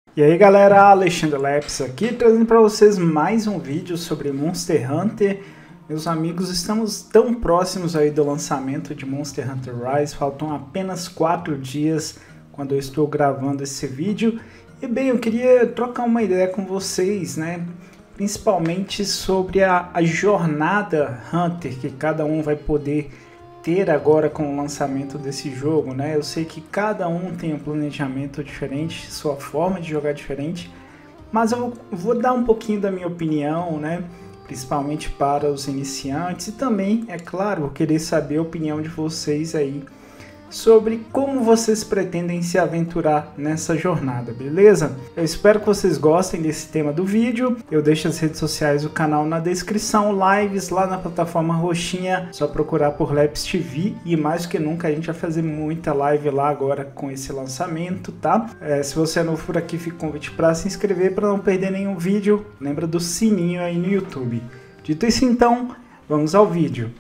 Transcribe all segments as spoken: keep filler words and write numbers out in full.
E aí galera, Alexandre Leps aqui, trazendo para vocês mais um vídeo sobre Monster Hunter. Meus amigos, estamos tão próximos aí do lançamento de Monster Hunter Rise, faltam apenas quatro dias quando eu estou gravando esse vídeo. E bem, eu queria trocar uma ideia com vocês, né? Principalmente sobre a, a jornada Hunter que cada um vai poder ter agora com o lançamento desse jogo, né? Eu sei que cada um tem um planejamento diferente, sua forma de jogar diferente, mas eu vou dar um pouquinho da minha opinião, né? Principalmente para os iniciantes e também, é claro, vou querer saber a opinião de vocês aí sobre como vocês pretendem se aventurar nessa jornada, beleza? Eu espero que vocês gostem desse tema do vídeo. Eu deixo as redes sociais do canal na descrição, lives lá na plataforma roxinha, só procurar por Leps T V, e mais do que nunca a gente vai fazer muita live lá agora com esse lançamento, tá? É, se você é novo por aqui, fica o convite para se inscrever para não perder nenhum vídeo. Lembra do sininho aí no YouTube. Dito isso então, vamos ao vídeo.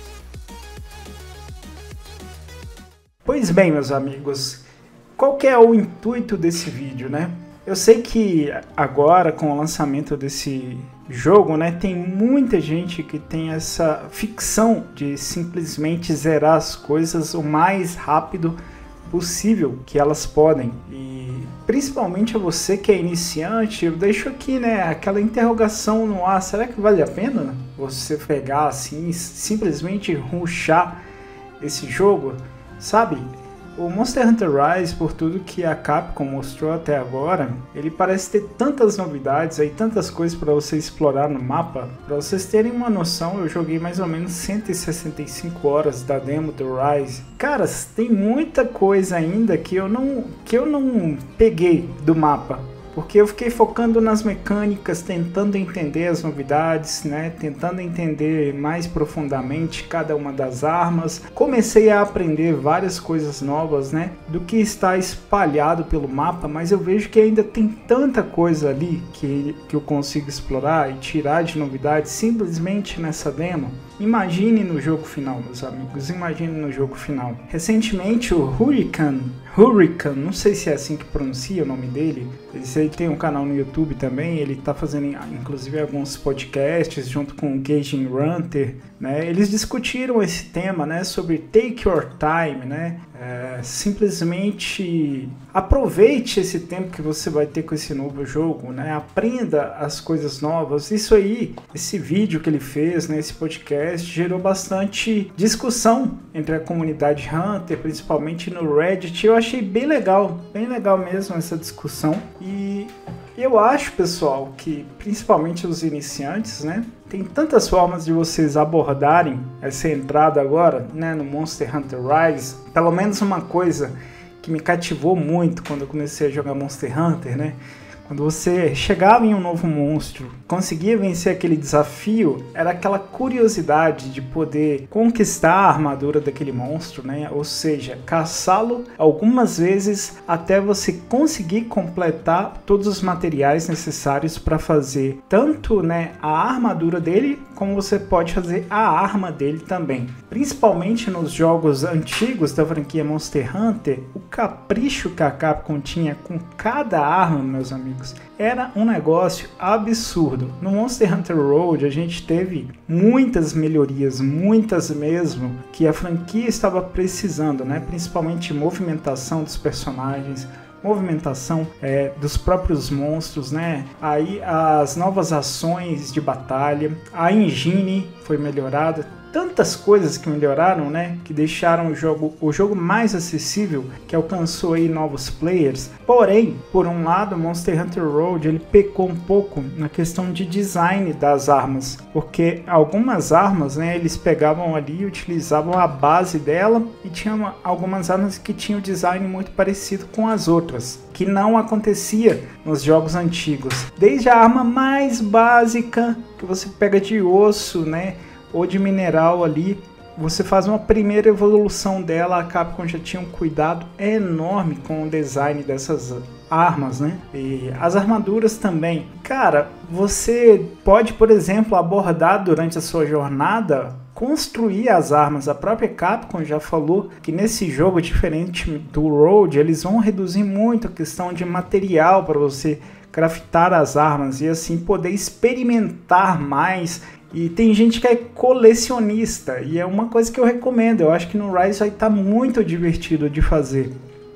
Pois bem, meus amigos, qual que é o intuito desse vídeo, né? Eu sei que agora, com o lançamento desse jogo, né, tem muita gente que tem essa ficção de simplesmente zerar as coisas o mais rápido possível que elas podem. E principalmente a você que é iniciante, eu deixo aqui, né, aquela interrogação no ar: será que vale a pena você pegar assim, simplesmente rushar esse jogo? Sabe, o Monster Hunter Rise, por tudo que a Capcom mostrou até agora, ele parece ter tantas novidades aí, tantas coisas para você explorar no mapa. Para vocês terem uma noção, eu joguei mais ou menos cento e sessenta e cinco horas da demo do Rise. Caras, tem muita coisa ainda que eu não, que eu não peguei do mapa, porque eu fiquei focando nas mecânicas, tentando entender as novidades, né? Tentando entender mais profundamente cada uma das armas. Comecei a aprender várias coisas novas, né, do que está espalhado pelo mapa, mas eu vejo que ainda tem tanta coisa ali que, que eu consigo explorar e tirar de novidades simplesmente nessa demo. Imagine no jogo final, meus amigos, imagine no jogo final. Recentemente o Hurricane, Hurricane, não sei se é assim que pronuncia o nome dele, ele tem um canal no YouTube também, ele está fazendo inclusive alguns podcasts junto com o Gaijin Runter, né? Eles discutiram esse tema, né, sobre take your time, né? É, simplesmente aproveite esse tempo que você vai ter com esse novo jogo, né? Aprenda as coisas novas. Isso aí, esse vídeo que ele fez, né, esse podcast, gerou bastante discussão entre a comunidade Hunter, principalmente no Reddit. Eu achei bem legal, bem legal mesmo essa discussão. E eu acho, pessoal, que principalmente os iniciantes, né, tem tantas formas de vocês abordarem essa entrada agora, né, no Monster Hunter Rise. Pelo menos uma coisa que me cativou muito quando eu comecei a jogar Monster Hunter, né? Quando você chegava em um novo monstro, conseguia vencer aquele desafio, era aquela curiosidade de poder conquistar a armadura daquele monstro, né? Ou seja, caçá-lo algumas vezes até você conseguir completar todos os materiais necessários para fazer tanto, né, a armadura dele, como você pode fazer a arma dele também. Principalmente nos jogos antigos da franquia Monster Hunter, o capricho que a Capcom tinha com cada arma, meus amigos, era um negócio absurdo. No Monster Hunter Road a gente teve muitas melhorias, muitas mesmo, que a franquia estava precisando, né? Principalmente movimentação dos personagens, movimentação é, dos próprios monstros, né? Aí as novas ações de batalha, a engine foi melhorada. Tantas coisas que melhoraram, né, que deixaram o jogo, o jogo mais acessível, que alcançou aí novos players. Porém, por um lado, Monster Hunter Road ele pecou um pouco na questão de design das armas, porque algumas armas, né, eles pegavam ali e utilizavam a base dela, e tinham algumas armas que tinham design muito parecido com as outras, que não acontecia nos jogos antigos. Desde a arma mais básica, que você pega de osso, né, ou de mineral ali, você faz uma primeira evolução dela. A Capcom já tinha um cuidado enorme com o design dessas armas, né? E as armaduras também. Cara, você pode, por exemplo, abordar durante a sua jornada construir as armas. A própria Capcom já falou que nesse jogo, diferente do Road, eles vão reduzir muito a questão de material para você craftar as armas e assim poder experimentar mais. E tem gente que é colecionista e é uma coisa que eu recomendo. Eu acho que no Rise vai estar muito divertido de fazer.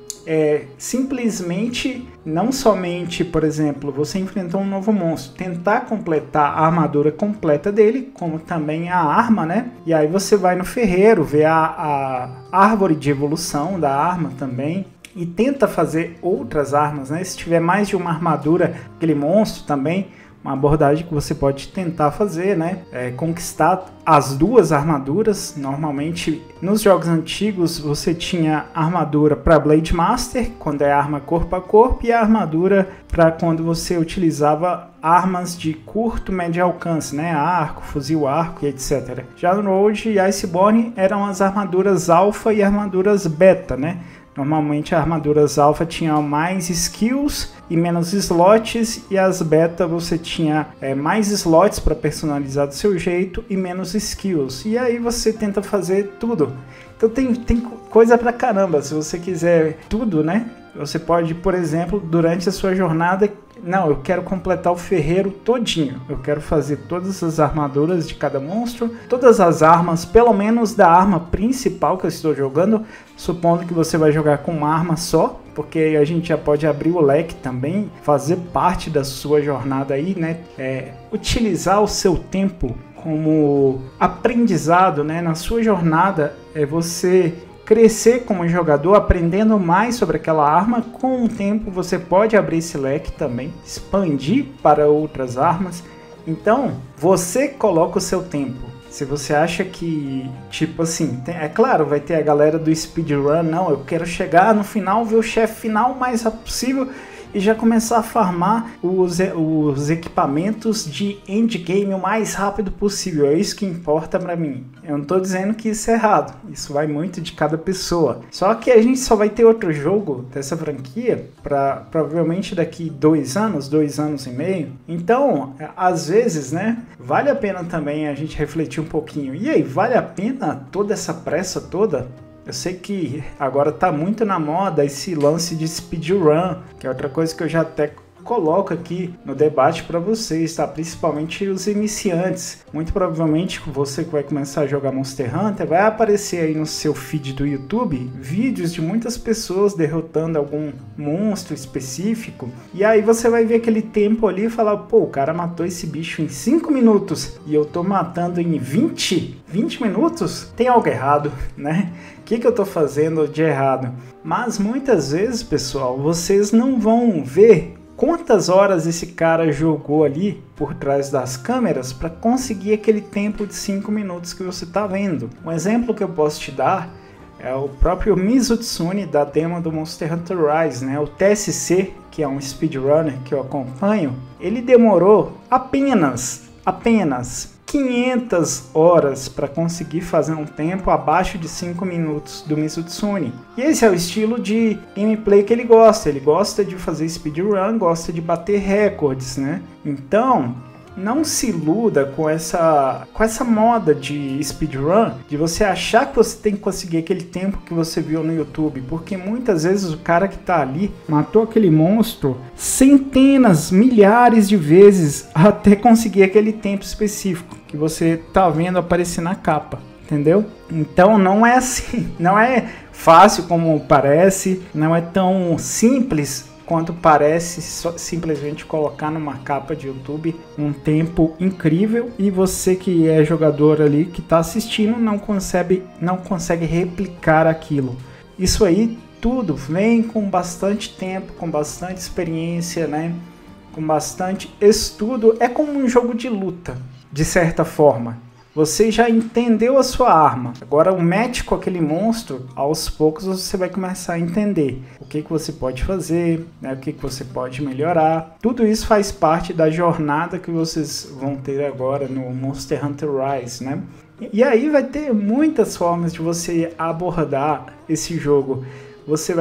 É simplesmente, não somente, por exemplo, você enfrentou um novo monstro, tentar completar a armadura completa dele, como também a arma, né? E aí você vai no ferreiro, vê a, a árvore de evolução da arma também, e tenta fazer outras armas, né? Se tiver mais de uma armadura, aquele monstro também, uma abordagem que você pode tentar fazer, né? É conquistar as duas armaduras. Normalmente, nos jogos antigos, você tinha armadura para Blade Master, quando é arma corpo a corpo, e a armadura para quando você utilizava armas de curto, médio alcance, né? Arco, fuzil arco e etcétera. Já no Road e Iceborne eram as armaduras alfa e armaduras beta, né? Normalmente as armaduras alfa tinham mais skills e menos slots, e as beta você tinha é, mais slots para personalizar do seu jeito e menos skills. E aí você tenta fazer tudo. Então tem, tem coisa pra caramba. Se você quiser tudo, né? Você pode, por exemplo, durante a sua jornada, não, eu quero completar o ferreiro todinho. Eu quero fazer todas as armaduras de cada monstro, todas as armas, pelo menos da arma principal que eu estou jogando, supondo que você vai jogar com uma arma só, porque aí a gente já pode abrir o leque também, fazer parte da sua jornada aí, né? É, utilizar o seu tempo como aprendizado, né? Na sua jornada, é você crescer como jogador, aprendendo mais sobre aquela arma. Com o tempo você pode abrir esse leque também, expandir para outras armas. Então, você coloca o seu tempo. Se você acha que, tipo assim, tem, é claro, vai ter a galera do speedrun, não, eu quero chegar no final, ver o chefe final o mais rápido possível e já começar a farmar os, os equipamentos de endgame o mais rápido possível. É isso que importa pra mim. Eu não tô dizendo que isso é errado. Isso vai muito de cada pessoa. Só que a gente só vai ter outro jogo dessa franquia pra provavelmente daqui dois anos, dois anos e meio. Então, às vezes, né, vale a pena também a gente refletir um pouquinho. E aí, vale a pena toda essa pressa toda? Eu sei que agora tá muito na moda esse lance de speedrun, que é outra coisa que eu já até coloco aqui no debate para vocês, tá? Principalmente os iniciantes. Muito provavelmente você que vai começar a jogar Monster Hunter, vai aparecer aí no seu feed do YouTube vídeos de muitas pessoas derrotando algum monstro específico, e aí você vai ver aquele tempo ali e falar, pô, o cara matou esse bicho em cinco minutos e eu tô matando em vinte, vinte minutos? Tem algo errado, né? O que, que eu tô fazendo de errado? Mas muitas vezes, pessoal, vocês não vão ver quantas horas esse cara jogou ali por trás das câmeras para conseguir aquele tempo de cinco minutos que você está vendo. Um exemplo que eu posso te dar é o próprio Mizutsune da demo do Monster Hunter Rise, né? O T S C, que é um speedrunner que eu acompanho, ele demorou apenas, apenas quinhentas horas para conseguir fazer um tempo abaixo de cinco minutos do Mizutsune. E esse é o estilo de gameplay que ele gosta. Ele gosta de fazer speedrun, gosta de bater recordes, né? Então, não se iluda com essa, com essa moda de speedrun, de você achar que você tem que conseguir aquele tempo que você viu no YouTube, porque muitas vezes o cara que tá ali matou aquele monstro centenas, milhares de vezes até conseguir aquele tempo específico que você tá vendo aparecer na capa, entendeu? Então não é assim, não é fácil como parece, não é tão simples quanto parece só, simplesmente colocar numa capa de YouTube um tempo incrível e você que é jogador ali que está assistindo não consegue, não consegue replicar aquilo. Isso aí tudo vem com bastante tempo, com bastante experiência, né? Com bastante estudo. É como um jogo de luta, de certa forma. Você já entendeu a sua arma. Agora o match com aquele monstro, aos poucos você vai começar a entender o que, que você pode fazer, né? O que, que você pode melhorar. Tudo isso faz parte da jornada que vocês vão ter agora no Monster Hunter Rise, né? E aí vai ter muitas formas de você abordar esse jogo. Você vai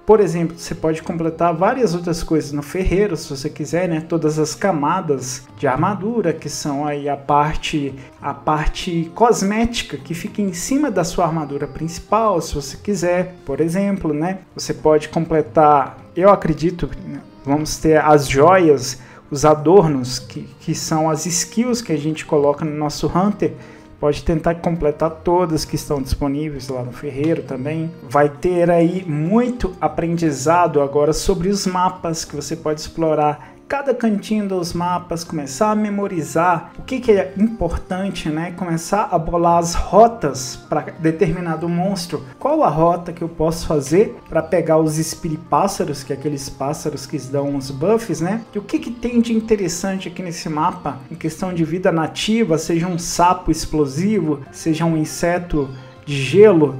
Por exemplo, você pode completar várias outras coisas no ferreiro, se você quiser, né? Todas as camadas de armadura, que são aí a parte, a parte cosmética que fica em cima da sua armadura principal, se você quiser, por exemplo, né? Você pode completar, eu acredito, vamos ter as joias, os adornos, que, que são as skills que a gente coloca no nosso Hunter. Pode tentar completar todas que estão disponíveis lá no ferreiro também. Vai ter aí muito aprendizado agora sobre os mapas que você pode explorar. Cada cantinho dos mapas, começar a memorizar o que, que é importante, né? Começar a bolar as rotas para determinado monstro. Qual a rota que eu posso fazer para pegar os espiripássaros, que é aqueles pássaros que dão os buffs, né? E o que, que tem de interessante aqui nesse mapa, em questão de vida nativa, seja um sapo explosivo, seja um inseto de gelo,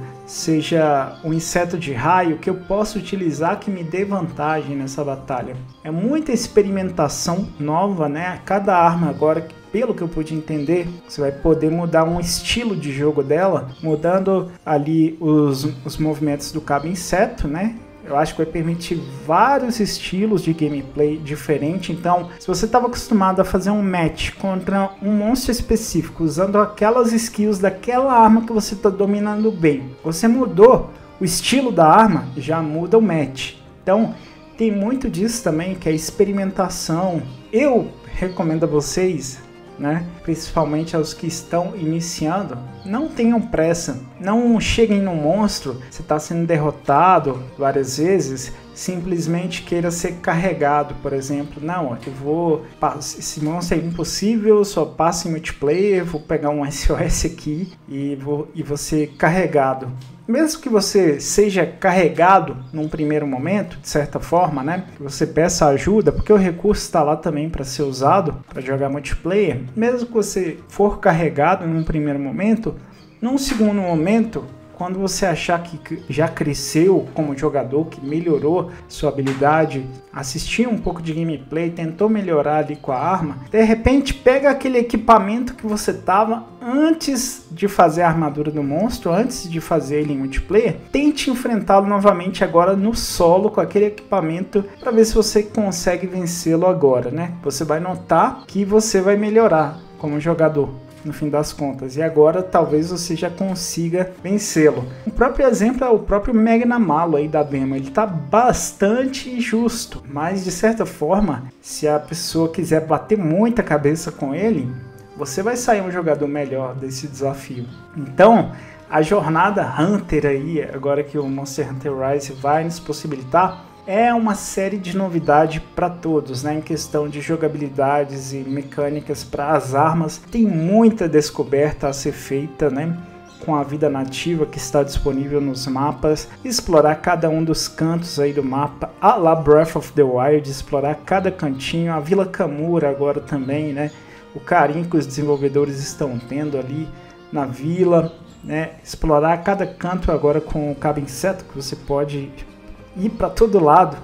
seja um inseto de raio, que eu posso utilizar que me dê vantagem nessa batalha. É muita experimentação nova, né? Cada arma agora, pelo que eu pude entender, você vai poder mudar um estilo de jogo dela, mudando ali os, os movimentos do cabo inseto, né? Eu acho que vai permitir vários estilos de gameplay diferente. Então, se você estava acostumado a fazer um match contra um monstro específico, usando aquelas skills daquela arma que você está dominando bem, você mudou o estilo da arma, já muda o match. Então, tem muito disso também, que é experimentação. Eu recomendo a vocês, né, principalmente aos que estão iniciando, não tenham pressa, não cheguem no monstro, você está sendo derrotado várias vezes, simplesmente queira ser carregado, por exemplo. Não, eu vou, esse monstro é impossível, só passa em multiplayer, vou pegar um S O S aqui e vou, e vou ser carregado. Mesmo que você seja carregado num primeiro momento, de certa forma, né, que você peça ajuda, porque o recurso está lá também para ser usado para jogar multiplayer, mesmo que você for carregado num primeiro momento, num segundo momento, quando você achar que já cresceu como jogador, que melhorou sua habilidade, assistiu um pouco de gameplay, tentou melhorar ali com a arma, de repente pega aquele equipamento que você tava antes de fazer a armadura do monstro, antes de fazer ele em multiplayer, tente enfrentá-lo novamente agora no solo com aquele equipamento para ver se você consegue vencê-lo agora, né? Você vai notar que você vai melhorar como jogador, no fim das contas, e agora talvez você já consiga vencê-lo. O próprio exemplo é o próprio Magnamalo aí da demo, ele tá bastante justo, mas de certa forma, se a pessoa quiser bater muita cabeça com ele, você vai sair um jogador melhor desse desafio. Então, a jornada Hunter aí, agora que o Monster Hunter Rise vai nos possibilitar, é uma série de novidade para todos, né? Em questão de jogabilidades e mecânicas para as armas. Tem muita descoberta a ser feita, né? Com a vida nativa que está disponível nos mapas. Explorar cada um dos cantos aí do mapa, a la Breath of the Wild, explorar cada cantinho. A Vila Kamura agora também, né? O carinho que os desenvolvedores estão tendo ali na vila, né? Explorar cada canto agora com o cabo inseto, que você pode ir para todo lado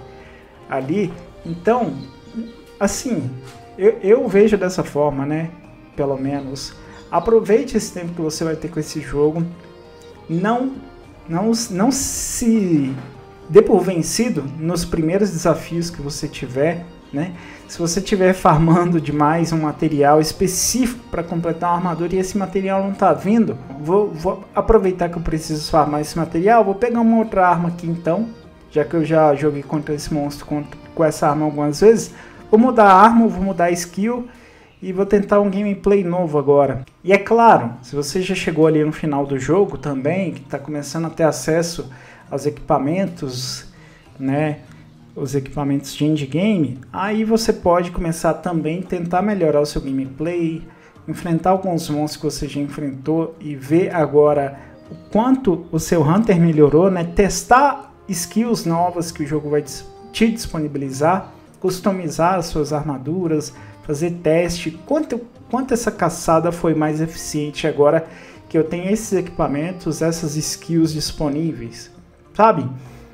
ali. Então, assim, eu, eu vejo dessa forma, né? Pelo menos, aproveite esse tempo que você vai ter com esse jogo. Não, não, não se dê por vencido nos primeiros desafios que você tiver, né? Se você estiver farmando demais um material específico para completar uma armadura e esse material não está vindo, vou, vou aproveitar que eu preciso farmar esse material, vou pegar uma outra arma aqui então, já que eu já joguei contra esse monstro com, com essa arma algumas vezes, vou mudar a arma, vou mudar a skill e vou tentar um gameplay novo agora. E é claro, se você já chegou ali no final do jogo também, que está começando a ter acesso aos equipamentos, né, os equipamentos de endgame, aí você pode começar também a tentar melhorar o seu gameplay, enfrentar alguns monstros que você já enfrentou e ver agora o quanto o seu Hunter melhorou, né, testar skills novas que o jogo vai te disponibilizar, customizar as suas armaduras, fazer teste, quanto, quanto essa caçada foi mais eficiente agora que eu tenho esses equipamentos, essas skills disponíveis, sabe?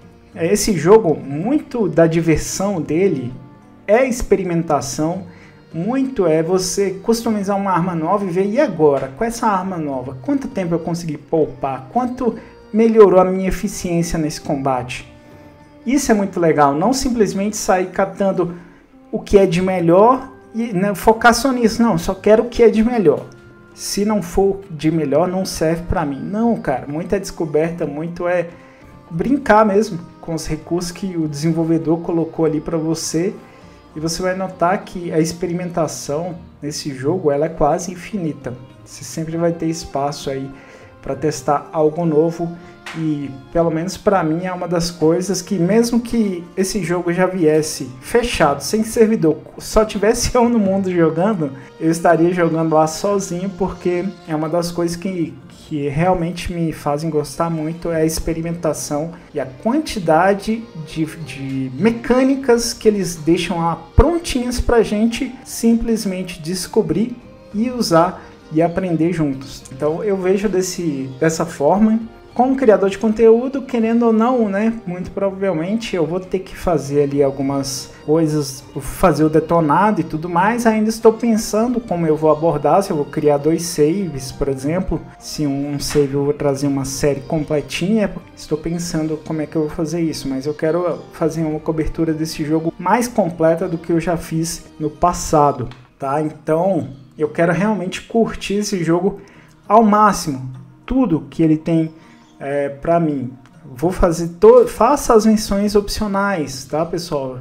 Esse jogo, muito da diversão dele é experimentação, muito é você customizar uma arma nova e ver, e agora, com essa arma nova, quanto tempo eu consegui poupar, quanto melhorou a minha eficiência nesse combate. Isso é muito legal, não simplesmente sair catando o que é de melhor e, né, focar só nisso. Não, só quero o que é de melhor. Se não for de melhor, não serve para mim. Não, cara, muita descoberta, muito é brincar mesmo com os recursos que o desenvolvedor colocou ali para você. E você vai notar que a experimentação nesse jogo ela é quase infinita. Você sempre vai ter espaço aí para testar algo novo. E pelo menos para mim é uma das coisas que, mesmo que esse jogo já viesse fechado, sem servidor, só tivesse eu no mundo jogando, eu estaria jogando lá sozinho, porque é uma das coisas que, que realmente me fazem gostar muito, é a experimentação e a quantidade de, de mecânicas que eles deixam lá prontinhas pra gente simplesmente descobrir e usar e aprender juntos. Então eu vejo desse, dessa forma. Como criador de conteúdo, querendo ou não, né, muito provavelmente eu vou ter que fazer ali algumas coisas, fazer o detonado e tudo mais. Ainda estou pensando como eu vou abordar, se eu vou criar dois saves, por exemplo, se um save eu vou trazer uma série completinha, estou pensando como é que eu vou fazer isso, mas eu quero fazer uma cobertura desse jogo mais completa do que eu já fiz no passado, tá? Então, eu quero realmente curtir esse jogo ao máximo, tudo que ele tem É, para mim. Vou fazer to faça as missões opcionais, tá, pessoal?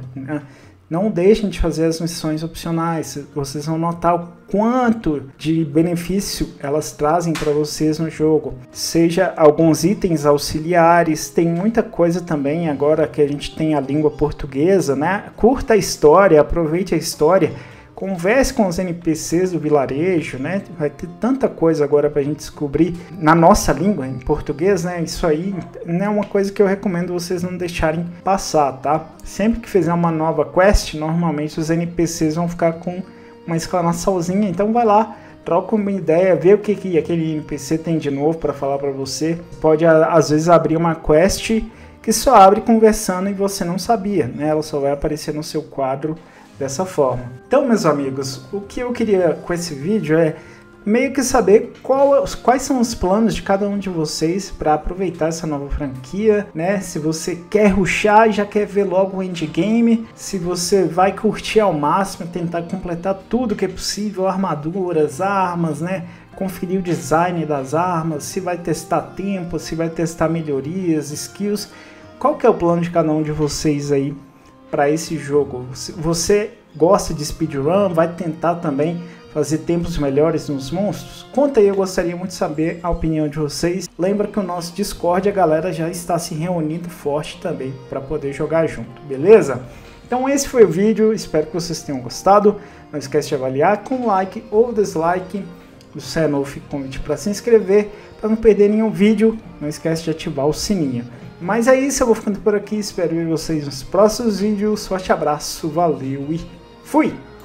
Não deixem de fazer as missões opcionais. Vocês vão notar o quanto de benefício elas trazem para vocês no jogo. Seja alguns itens auxiliares, tem muita coisa também agora que a gente tem a língua portuguesa, né? Curta a história, aproveite a história. Converse com os N P Cs do vilarejo, né? Vai ter tanta coisa agora pra gente descobrir na nossa língua, em português, né? Isso aí não é uma coisa que eu recomendo vocês não deixarem passar, tá? Sempre que fizer uma nova quest, normalmente os N P Cs vão ficar com uma exclamaçãozinha, então vai lá, troca uma ideia, vê o que, que aquele N P C tem de novo para falar para você. Pode, às vezes, abrir uma quest que só abre conversando e você não sabia, né? Ela só vai aparecer no seu quadro dessa forma. Então, meus amigos, o que eu queria com esse vídeo é meio que saber qual, quais são os planos de cada um de vocês para aproveitar essa nova franquia, né? Se você quer rushar e já quer ver logo o endgame, se você vai curtir ao máximo, tentar completar tudo que é possível, armaduras, armas, né? Conferir o design das armas, se vai testar tempo, se vai testar melhorias, skills. Qual que é o plano de cada um de vocês aí para esse jogo? Você gosta de speedrun? Vai tentar também fazer tempos melhores nos monstros? Conta aí, eu gostaria muito de saber a opinião de vocês. Lembra que o nosso Discord, a galera já está se reunindo forte também para poder jogar junto, beleza? Então esse foi o vídeo, espero que vocês tenham gostado. Não esquece de avaliar com like ou dislike. Se é novo, fica o convite para se inscrever, para não perder nenhum vídeo. Não esquece de ativar o sininho. Mas é isso, eu vou ficando por aqui, espero ver vocês nos próximos vídeos. Forte abraço, valeu e fui!